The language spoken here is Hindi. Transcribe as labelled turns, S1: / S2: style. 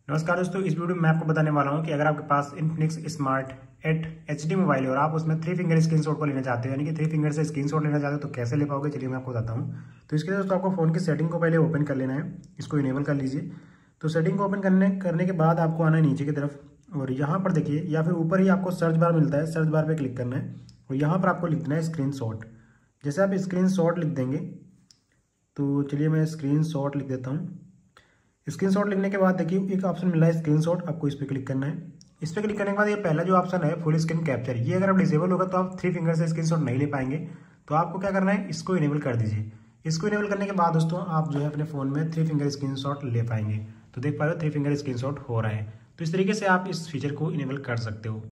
S1: नमस्कार दोस्तों, इस वीडियो में मैं आपको बताने वाला हूं कि अगर आपके पास इन्फिनिक्स स्मार्ट 8 HD मोबाइल है और आप उसमें 3 फिंगर स्क्रीनशॉट को लेना चाहते हो, यानी कि 3 फिंगर से स्क्रीनशॉट लेना चाहते हो, तो कैसे ले पाओगे। चलिए मैं आपको बताता हूं। तो इसके लिए दोस्तों आपको फोन की सेटिंग को पहले ओपन कर लेना है, इसको इनेबल कर लीजिए। तो सेटिंग को ओपन करने के बाद आपको आना है नीचे की तरफ और यहाँ पर देखिए या फिर ऊपर ही आपको सर्च बार मिलता है, सर्च बार पर क्लिक करना है और यहाँ पर आपको लिखना है स्क्रीनशॉट। जैसे आप स्क्रीनशॉट लिख देंगे तो चलिए मैं स्क्रीनशॉट लिख देता हूँ। स्क्रीनशॉट लिखने के बाद देखिए एक ऑप्शन मिला है स्क्रीनशॉट, आपको इस पर क्लिक करना है। इस पर क्लिक करने के बाद ये पहला जो ऑप्शन है फुल स्क्रीन कैप्चर, ये अगर आप डिसेबल होगा तो आप 3 फिंगर से स्क्रीनशॉट नहीं ले पाएंगे। तो आपको क्या करना है, इसको इनेबल कर दीजिए। इसको इनेबल करने के बाद दोस्तों आप जो है अपने फोन में 3 फिंगर स्क्रीनशॉट ले पाएंगे। तो देख पा रहे हो 3 फिंगर स्क्रीनशॉट हो रहा है। तो इस तरीके से आप इस फीचर को इनेबल कर सकते हो।